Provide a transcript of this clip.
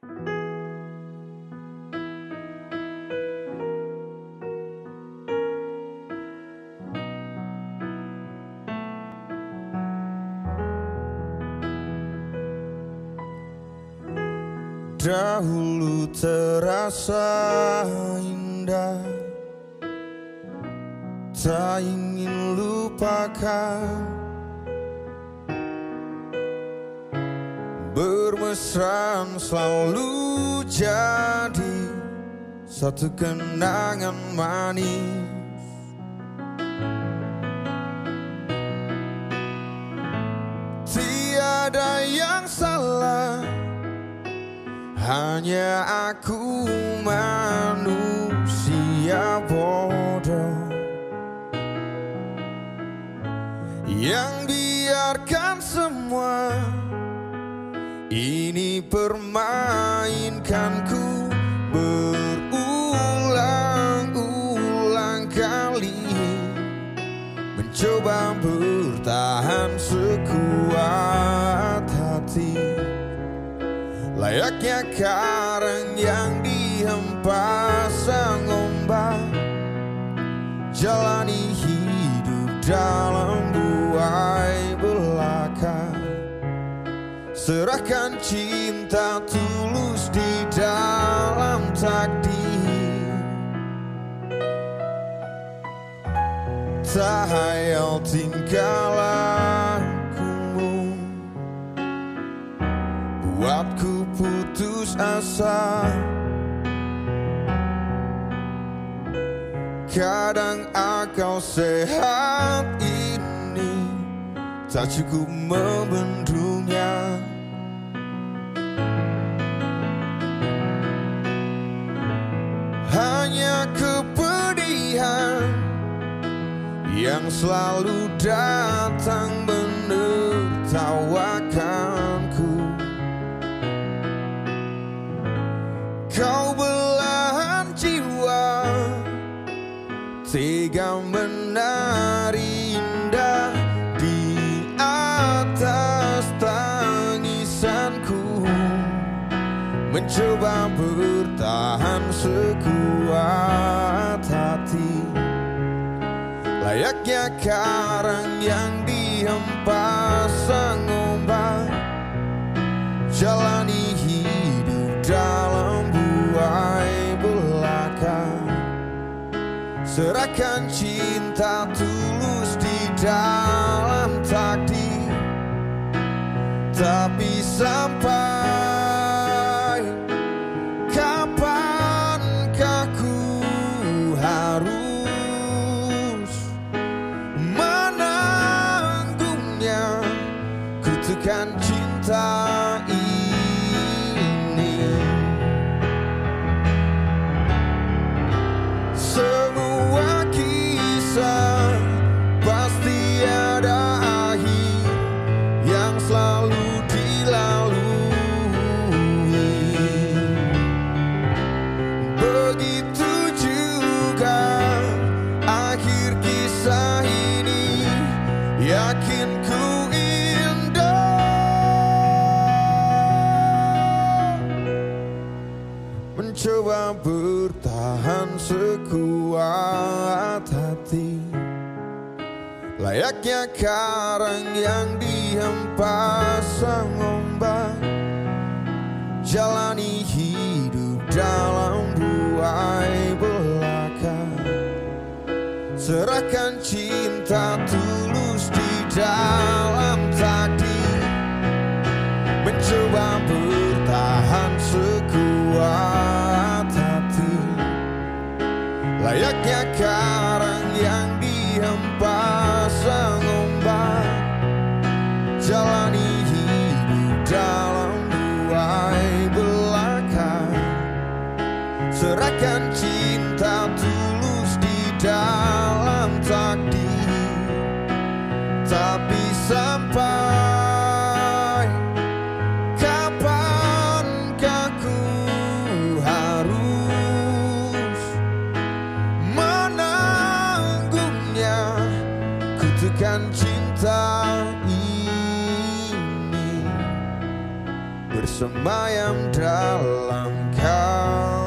Dahulu terasa indah, tak ingin lupakan. Bermesraan selalu jadi satu kenangan manis. Tiada yang salah, hanya aku manusia bodoh yang biarkan semua ini permainkanku berulang-ulang kali, mencoba bertahan sekuat hati. Layaknya karang yang dihempas sang ombak, jalani hidup dalam buai belaka. Serahkan cinta tulus di dalam takdir. Tak hayal tingkah lakumu buatku putus asa. Kadang akal sehat ini tak cukup membendungnya. Hanya kepedihan yang selalu datang menertawakanku. Kau belahan jiwa, tega menari indah di atas tangisanku, mencoba bertahan sekuat hati. Layaknya karang yang dihempas sang ombak, jalani hidup dalam buai belaka. Serahkan cinta tulus di dalam takdir. Tapi sampai kapankah ku harus menanggungnya kutukan cinta ini. Semua kisah pasti ada akhir yang selalu dilalui. Begitu juga akhir kisah ini, yakin ku indah. Mencoba bertahan sekuat hati, layaknya karang yang dihempas sang ombak, jalani hidup dalam buai belaka. Serahkan cinta tulus di dalam takdir, mencoba bertahan sekuat hati. Layaknya karang yang dihempas sang ombak, jalani hidup dalam buai belaka. Serahkan cinta tulus di dalam takdir. Tapi sampai kapankah ku harus menanggungnya kutukan cinta ini. semayam dalam kau.